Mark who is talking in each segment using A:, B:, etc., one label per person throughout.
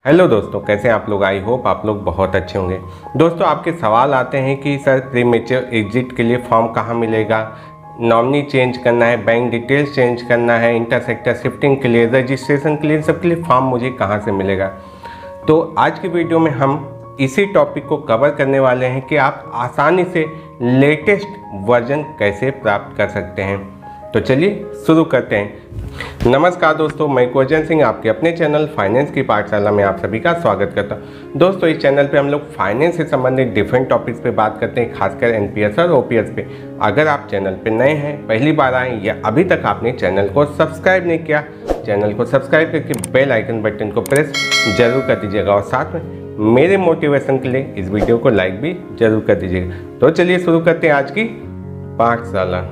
A: Hello दोस्तों, कैसे हैं आप लोग। आई होप आप लोग बहुत अच्छे होंगे। दोस्तों, आपके सवाल आते हैं कि सर प्रीमेच्योर एग्जिट के लिए फॉर्म कहाँ मिलेगा, नॉमिनी चेंज करना है, बैंक डिटेल्स चेंज करना है, इंटरसेक्टर शिफ्टिंग के लिए, रजिस्ट्रेशन के लिए, सबके लिए फॉर्म मुझे कहाँ से मिलेगा। तो आज की वीडियो में हम इसी टॉपिक को कवर करने वाले हैं कि आप आसानी से लेटेस्ट वर्जन कैसे प्राप्त कर सकते हैं। तो चलिए शुरू करते हैं। नमस्कार दोस्तों, मैं कोजन सिंह आपके अपने चैनल फाइनेंस की पाठशाला में आप सभी का स्वागत करता हूं। दोस्तों, इस चैनल पे हम लोग फाइनेंस से संबंधित डिफरेंट टॉपिक्स पे बात करते हैं, खासकर एनपीएस और ओपीएस पे। अगर आप चैनल पे नए हैं, पहली बार आए या अभी तक आपने चैनल को सब्सक्राइब नहीं किया, चैनल को सब्सक्राइब करके बेल आइकन बटन को प्रेस जरूर कर दीजिएगा और साथ में मेरे मोटिवेशन के लिए इस वीडियो को लाइक भी जरूर कर दीजिएगा। तो चलिए शुरू करते हैं आज की पाठशाला।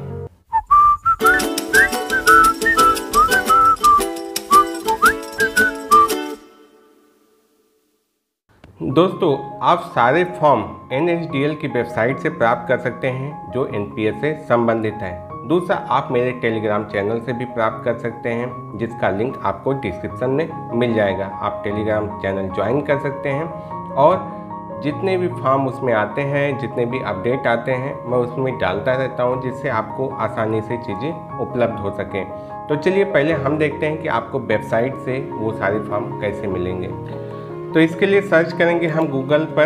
A: दोस्तों, आप सारे फॉर्म NSDL की वेबसाइट से प्राप्त कर सकते हैं जो एनपीएस से संबंधित है। दूसरा, आप मेरे टेलीग्राम चैनल से भी प्राप्त कर सकते हैं जिसका लिंक आपको डिस्क्रिप्शन में मिल जाएगा। आप टेलीग्राम चैनल ज्वाइन कर सकते हैं और जितने भी फॉर्म उसमें आते हैं, जितने भी अपडेट आते हैं, मैं उसमें डालता रहता हूं जिससे आपको आसानी से चीज़ें उपलब्ध हो सकें। तो चलिए पहले हम देखते हैं कि आपको वेबसाइट से वो सारे फॉर्म कैसे मिलेंगे। तो इसके लिए सर्च करेंगे हम गूगल पर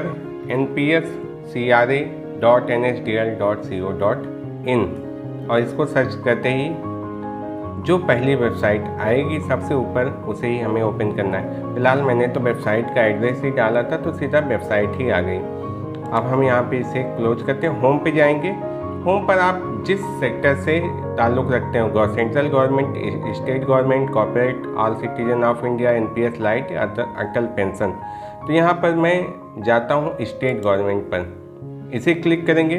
A: npscra.nsdl.co.in और इसको सर्च करते ही जो पहली वेबसाइट आएगी सबसे ऊपर उसे ही हमें ओपन करना है। फिलहाल मैंने तो वेबसाइट का एड्रेस ही डाला था तो सीधा वेबसाइट ही आ गई। अब हम यहाँ पे इसे क्लोज करते हैं, होम पे जाएंगे। होम पर आप जिस सेक्टर से ताल्लुक़ रखते हो, central government, state government, corporate, all citizen of India, NPS lite, Atal pension, तो यहाँ पर मैं जाता हूँ स्टेट गवर्नमेंट पर। इसे क्लिक करेंगे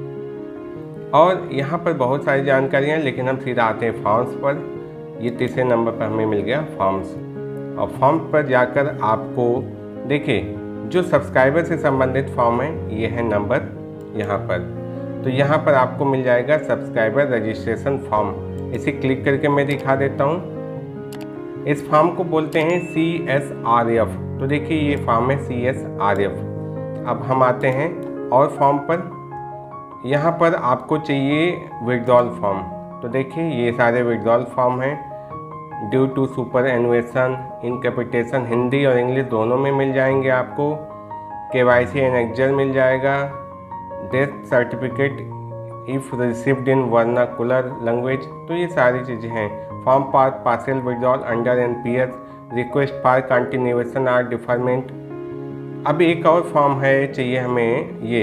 A: और यहाँ पर बहुत सारी जानकारियाँ, लेकिन हम सीधा आते हैं फॉर्म्स पर। ये तीसरे नंबर पर हमें मिल गया फॉर्म्स, और फॉर्म पर जाकर आपको देखिए जो सब्सक्राइबर से संबंधित फॉर्म है ये है नंबर यहाँ पर। तो यहाँ पर आपको मिल जाएगा सब्सक्राइबर रजिस्ट्रेशन फॉर्म। इसे क्लिक करके मैं दिखा देता हूँ। इस फॉर्म को बोलते हैं CSRF। तो देखिए ये फॉर्म है CSRF। अब हम आते हैं और फॉर्म पर। यहाँ पर आपको चाहिए विड्रॉल फॉर्म। तो देखिए ये सारे विड्रॉल फॉर्म हैं। Due to superannuation, incapacitation, Hindi और इंग्लिश दोनों में मिल जाएंगे आपको। KYC एनेक्जर मिल जाएगा। Death certificate if received in vernacular language, तो ये सारी चीज़ें हैं। Form for partial withdrawal under NPS, request for continuation और डिफरमेंट। अब एक और फॉर्म है चाहिए हमें, ये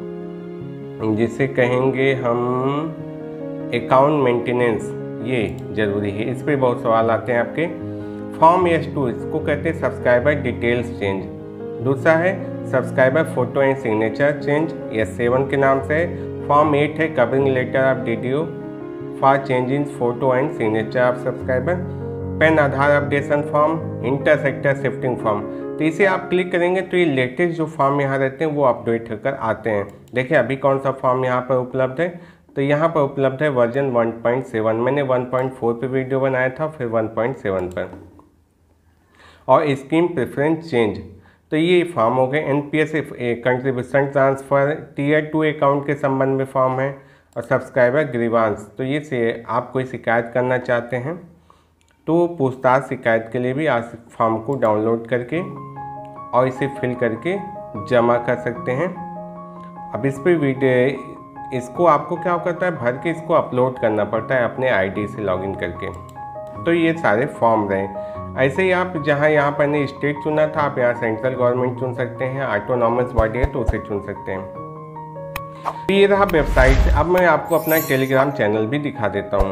A: जिसे कहेंगे हम अकाउंट मेंटेनेंस, ये ज़रूरी है। इस पर बहुत सवाल आते हैं आपके। फॉर्म S2, इसको कहते हैं सब्सक्राइबर डिटेल्स चेंज। दूसरा है subscriber photo and signature change, S7 के नाम से। फॉर्म 8 है covering letter of DDO for change in photo and signature of subscriber. PAN Aadhaar updation form, intersector shifting form. तो इसे आप क्लिक करेंगे तो ये लेटेस्ट जो फॉर्म यहाँ रहते हैं वो अपडेट होकर आते हैं। देखिए अभी कौन सा फॉर्म यहाँ पर उपलब्ध है, तो यहाँ पर उपलब्ध है वर्जन 1.7। मैंने 1.4 पे वीडियो बनाया था, फिर 1.7 पर। और स्कीम प्रेफरेंस चेंज, तो ये फॉर्म हो गए। NPS contribution transfer, Tier 2 account के संबंध में फॉर्म है। और सब्सक्राइबर ग्रीवांस, तो ये से आप कोई शिकायत करना चाहते हैं तो पूछताछ शिकायत के लिए भी आप फॉर्म को डाउनलोड करके और इसे फिल करके जमा कर सकते हैं। अब इस पर वीडियो, इसको आपको क्या करता है, भर के इसको अपलोड करना पड़ता है अपने आईडी से लॉगिन करके। तो ये सारे फॉर्म रहे। ऐसे ही आप जहाँ यहाँ पर ने स्टेट चुना था, आप यहाँ सेंट्रल गवर्नमेंट चुन सकते हैं। ऑटोनॉमस बॉडी है तो उसे चुन सकते हैं। तो ये रहा वेबसाइट। अब मैं आपको अपना टेलीग्राम चैनल भी दिखा देता हूँ।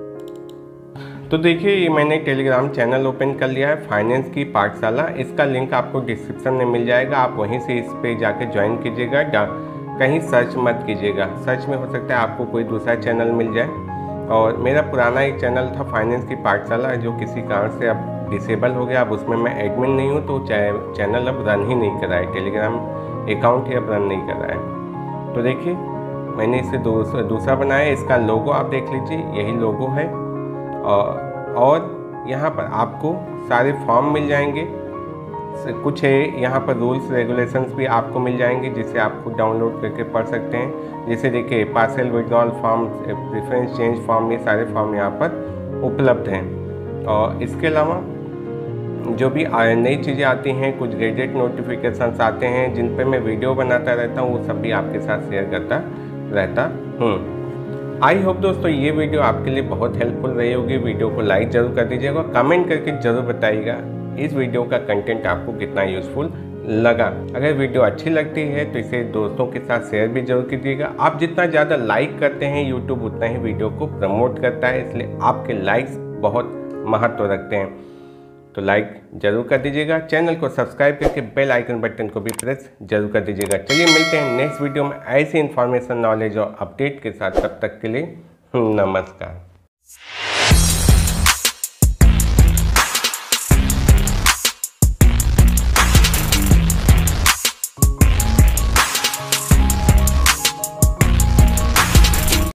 A: तो देखिए ये मैंने टेलीग्राम चैनल ओपन कर लिया है, फाइनेंस की पाठशाला। इसका लिंक आपको डिस्क्रिप्शन में मिल जाएगा। आप वहीं से इस पे जाके ज्वाइन कीजिएगा, कहीं सर्च मत कीजिएगा। सर्च में हो सकता है आपको कोई दूसरा चैनल मिल जाए। और मेरा पुराना एक चैनल था फाइनेंस की पाठशाला, जो किसी कारण से अब डिसेबल हो गया। अब उसमें मैं एडमिन नहीं हूँ तो चैनल अब रन ही नहीं कर रहा है, टेलीग्राम अकाउंट ही अब रन नहीं कर रहा है। तो देखिए मैंने इसे दूसरा बनाया है। इसका लोगो आप देख लीजिए, यही लोगो है। और यहाँ पर आपको सारे फॉर्म मिल जाएंगे। कुछ है यहाँ पर रूल्स रेगुलेशंस भी आपको मिल जाएंगे, जिसे आप खुद डाउनलोड करके पढ़ सकते हैं। जैसे देखिए partial withdrawal form, preference change form, ये सारे फॉर्म यहाँ पर उपलब्ध हैं। और इसके अलावा जो भी नई चीज़ें आती हैं, कुछ गैजेट नोटिफिकेशंस आते हैं जिन पर मैं वीडियो बनाता रहता हूँ, वो सब भी आपके साथ शेयर करता रहता हूँ। आई होप दोस्तों ये वीडियो आपके लिए बहुत हेल्पफुल रही होगी। वीडियो को लाइक ज़रूर कर दीजिएगा, कमेंट करके ज़रूर बताइएगा इस वीडियो का कंटेंट आपको कितना यूज़फुल लगा। अगर वीडियो अच्छी लगती है तो इसे दोस्तों के साथ शेयर भी जरूर कीजिएगा। आप जितना ज़्यादा लाइक करते हैं यूट्यूब उतना ही वीडियो को प्रमोट करता है, इसलिए आपके लाइक्स बहुत महत्व रखते हैं। तो लाइक जरूर कर दीजिएगा, चैनल को सब्सक्राइब करके बेल आइकन बटन को भी प्रेस जरूर कर दीजिएगा। चलिए मिलते हैं नेक्स्ट वीडियो में ऐसी इन्फॉर्मेशन, नॉलेज और अपडेट के साथ। तब तक के लिए नमस्कार।